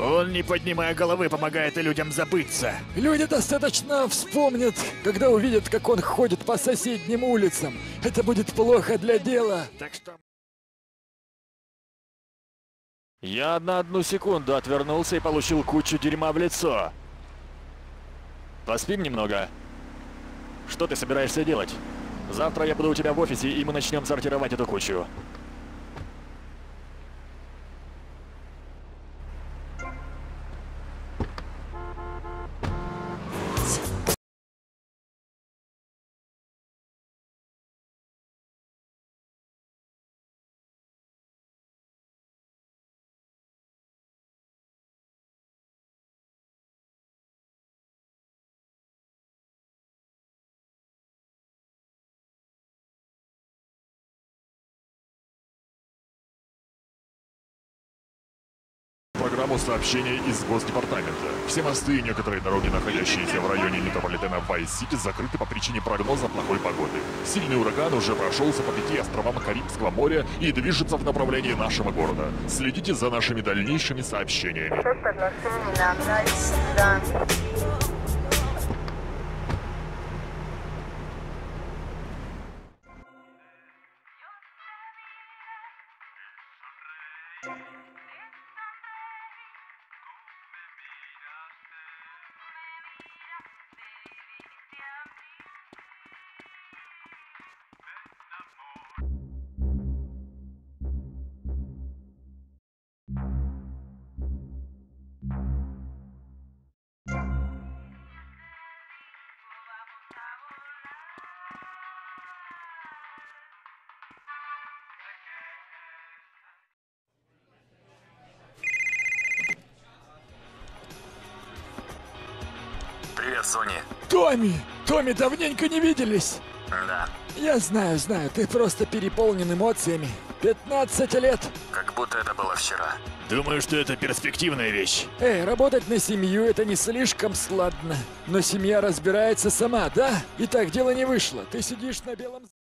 Он, не поднимая головы, помогает людям забыться. Люди достаточно вспомнят, когда увидят, как он ходит по соседним улицам. Это будет плохо для дела. Так что... Я на одну секунду отвернулся и получил кучу дерьма в лицо. Поспим немного. Что ты собираешься делать? Завтра я буду у тебя в офисе, и мы начнем сортировать эту кучу. Программу сообщения из Госдепартамента. Все мосты и некоторые дороги, находящиеся в районе метрополитена Вайс-Сити, закрыты по причине прогноза плохой погоды. Сильный ураган уже прошелся по 5 островам Карибского моря и движется в направлении нашего города. Следите за нашими дальнейшими сообщениями. Привет, Сони. Томми, давненько не виделись. Да, Я знаю, ты просто переполнен эмоциями. 15 лет. как будто это было вчера. Думаю, что это перспективная вещь. Эй, работать на семью — это не слишком сладно. Но семья разбирается сама, да? И так дело не вышло. Ты сидишь на белом...